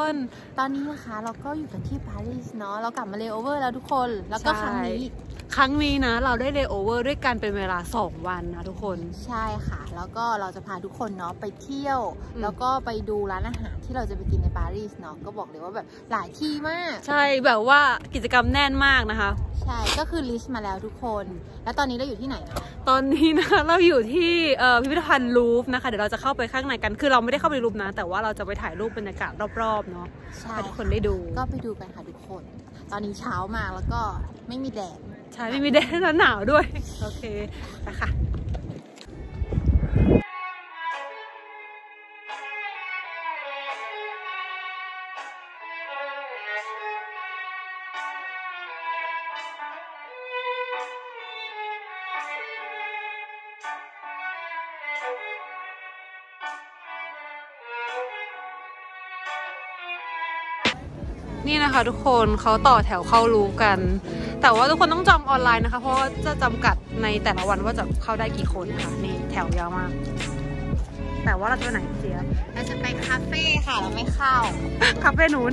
คนตอนนี้นะคะเราก็อยู่กันที่ปารีสเนาะเรากลับมาเลย์โอเวอร์แล้วทุกคนแล้วก็ครั้งนี้นะเราได้เลย์โอเวอร์ด้วยกันเป็นเวลา2 วันนะทุกคนใช่ค่ะแล้วก็เราจะพาทุกคนเนาะไปเที่ยวแล้วก็ไปดูร้านอาหารที่เราจะไปกินในปารีสเนาะก็บอกเลยว่าแบบหลายที่มากใช่แบบว่ากิจกรรมแน่นมากนะคะใช่ก็คือลิสต์มาแล้วทุกคนแล้วตอนนี้เราอยู่ที่ไหนนะตอนนี้นะคะเราอยู่ที่พิพิธภัณฑ์ลูฟนะคะเดี๋ยวเราจะเข้าไปข้างในกันคือเราไม่ได้เข้าไปลูฟนะแต่ว่าเราจะไปถ่ายรูปบรรยากาศรอบๆเนาะให้ทุกคนได้ดูก็ไปดูกันค่ะทุกคนตอนนี้เช้ามากแล้วก็ไม่มีแดดใช่ไม่มีแดดแล้วหนาวด้วยโอเคนะคะนี่นะคะทุกคนเขาต่อแถวเข้ารูกันแต่ว่าทุกคนต้องจองออนไลน์นะคะเพราะว่าจะจำกัดในแต่ละวันว่าจะเข้าได้กี่คนค่ะนี่แถวยาวมากแต่ว่าเราจะไปไหนเจี๊ยบเราจะไปคาเฟ่ค่ะเราไม่เข้าคาเฟ่นู้น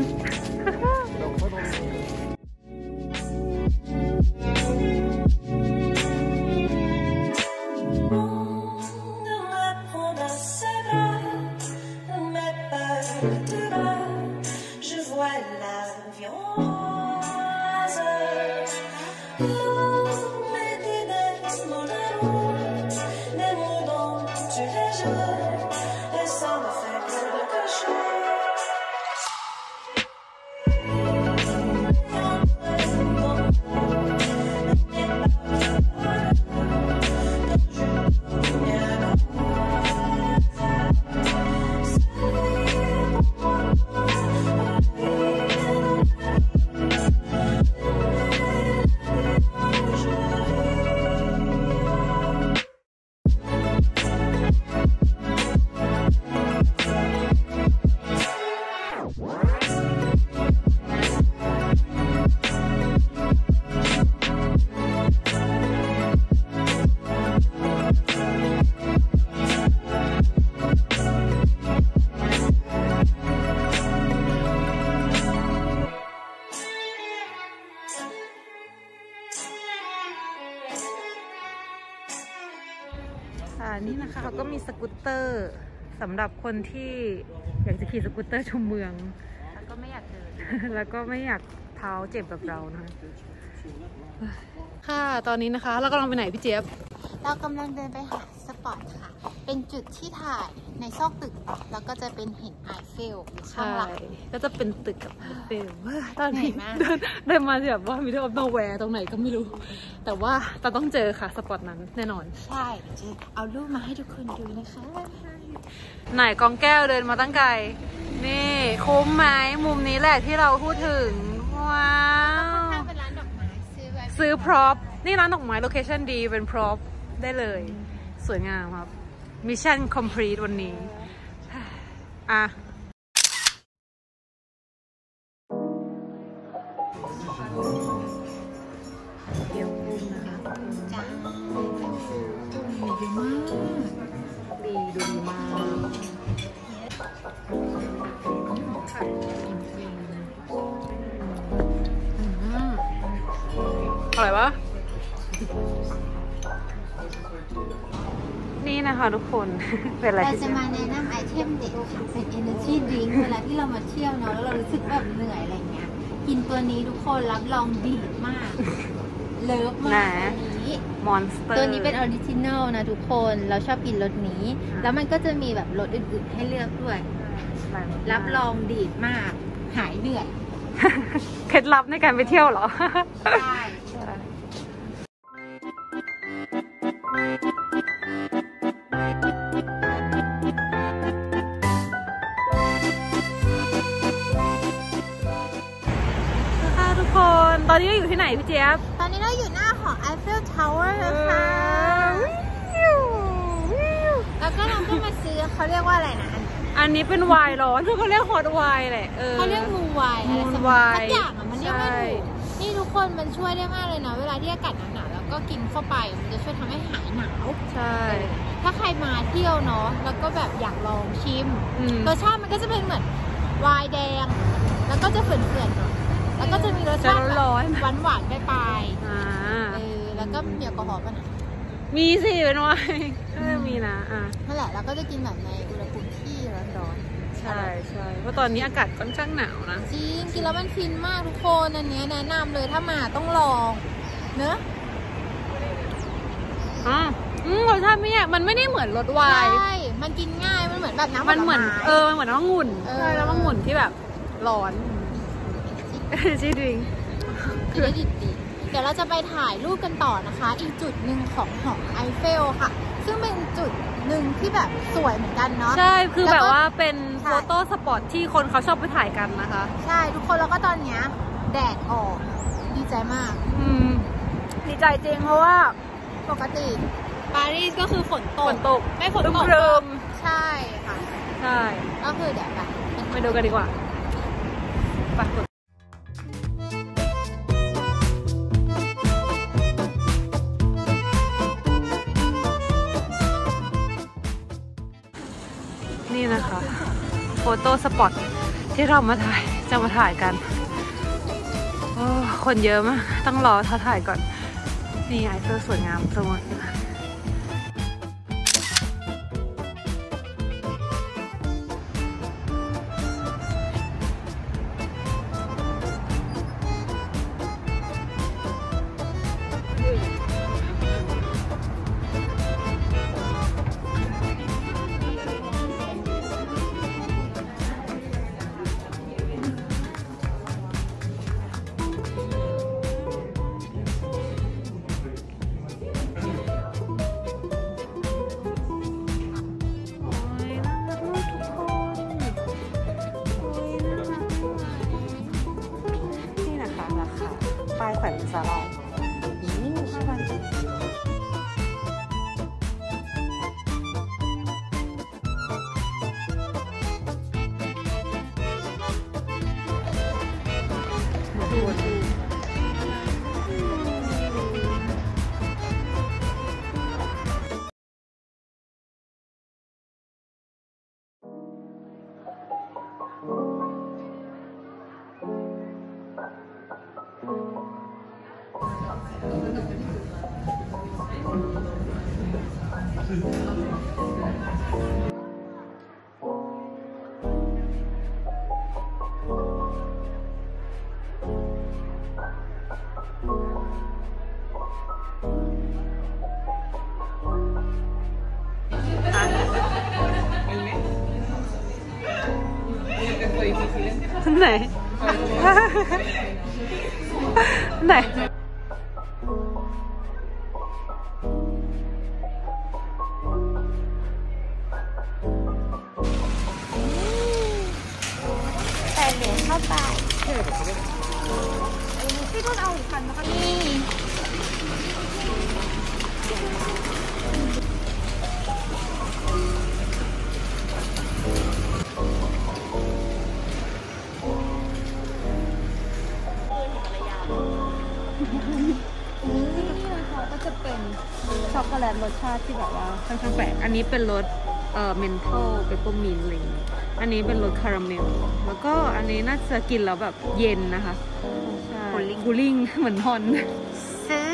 นี่นะคะเขาก็มีสกูตเตอร์สำหรับคนที่อยากจะขี่สกูตเตอร์ชมเมืองแล้วก็ไม่อยากเดินแล้วก็ไม่อยากเท้าเจ็บแบบเรานะคะค่ะตอนนี้นะคะเรากำลังไปไหนพี่เจี๊ยบเรากำลังเดินไปหาสปอตค่ะเป็นจุดที่ถ่ายในซอกตึกแล้วก็จะเป็นเห็นไอเฟลอยู่ข้างหลังก็จะเป็นตึกกับไอเฟลตอนนี้เดินมาแบบว่ามีเรื่องโนแวร์ตรงไหนก็ไม่รู้แต่ว่าเราต้องเจอค่ะสปอตนั้นแน่นอนใช่จะเอารูปมาให้ทุกคนดูนะคะไหนกองแก้วเดินมาตั้งไกลนี่คุ้มไหมมุมนี้แหละที่เราพูดถึงว้าวเป็นร้านดอกไม้ซื้อพร็อพนี่ร้านดอกไม้โลเคชั่นดีเป็นพร็อพได้เลยสวยงามครับมิชชั่นคอมพลีทวันนี้อ่ะเดี๋ยวกุ้งนะคะจ้าดีมากดูดีมากอร่อยปะนี่นะคะทุกคนเป็นอะไรเราจะมาแนะนำไอเทมเด็ดค่ะเป็น energy drink เวลาที่เรามาเที่ยวเนาะแล้วเรารู้สึกแบบเหนื่อยอะไรเงี้ยกินตัวนี้ทุกคนรับรองดีมากเลิฟมากตัวนี้ Monster ตัวนี้เป็นออริจินัลนะทุกคนเราชอบกินรสนี้แล้วมันก็จะมีแบบรสอื่นๆให้เลือกด้วยรับรองดีมากหายเหนื่อยเคล็ดลับในการไปเที่ยวเหรอใช่ตอนนี้เราอยู่ที่ไหนพี่เจี๊ยบตอนนี้เราอยู่หน้าหอไอเฟลทาวเวอร์ค่ะแล้วก็เราก็มาซื้อเขาเรียกว่าอะไรนะอันนี้เป็นไวน์ร้อนเขาเรียกฮอตไวน์แหละเขาเรียกมูไวน์อะไรสักอย่างมันเรียกไม่ถูกนี่ทุกคนมันช่วยได้มากเลยนะเวลาที่อากาศหนาวๆแล้วก็กินเข้าไปมันจะช่วยทำให้หายหนาวใช่ถ้าใครมาเที่ยวเนาะแล้วก็แบบอยากลองชิมรสชาติมันก็จะเป็นเหมือนวายแดงแล้วก็จะเฝื่อนๆหน่อยแล้วก็จะมีรสชาติหวานๆปลายๆแล้วก็มีแอลกอฮอล์ป่ะนะมีสิเป็นไวน์ก็จะมีนะนั่นแหละแล้วก็จะกินแบบในอุณหภูมิที่ร้อนๆใช่เพราะตอนนี้อากาศค่อนข้างหนาวนะจริงกินแล้วมันฟินมากทุกคนอันนี้แนะนำเลยถ้ามาต้องลองเนอะรสชาติไม่แย่มันไม่ได้เหมือนรสไวน์ใช่มันกินง่ายมันเหมือนแบบน้ำมันเหมือนมันเหมือนน้ำองุ่นใช่แล้วองุ่นที่แบบร้อนชีดริงกินได้ดีเดี๋ยวเราจะไปถ่ายรูปกันต่อนะคะอีกจุดหนึ่งของหอไอเฟลค่ะซึ่งเป็นจุดหนึ่งที่แบบสวยเหมือนกันเนาะใช่คือแบบว่าเป็นโฟโต้สปอตที่คนเขาชอบไปถ่ายกันนะคะใช่ทุกคนแล้วก็ตอนนี้แดดออกดีใจมากดีใจจริงเพราะว่าปกติปารีสก็คือฝนตกไม่ฝนตกใช่ค่ะใช่ก็คือเดี๋ยวไปดูกันดีกว่าไปนี่นะคะโฟโต้สปอตที่เราจะมาถ่ายกันคนเยอะมากต้องรอถ่ายก่อนนี่ไอเฟลสวยงามสมบูรณ์ป้ายแขวนสาราไหนแต่เหรียญเข้าไปที่ต้องเอาคันนะคะนี่ก็จะเป็นช็อกโกแลตรสชาติที่แบบว่าค่อนข้างแปลกอันนี้เป็นรสเมนทอลเปปเปอร์มินต์อะไรอย่างงี้อันนี้เป็นรสคาราเมลแล้วก็อันนี้น่าจะกินแล้วแบบเย็นนะคะคูลิ่งเหมือนฮอนซื้อ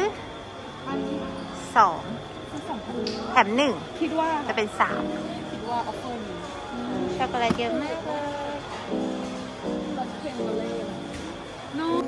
2แถม1 คิดว่าจะเป็น3 คิดว่าออฟเฟอร์นี้ช็อกโกแลตเยอะมากเลยรสเค็มเลยโน้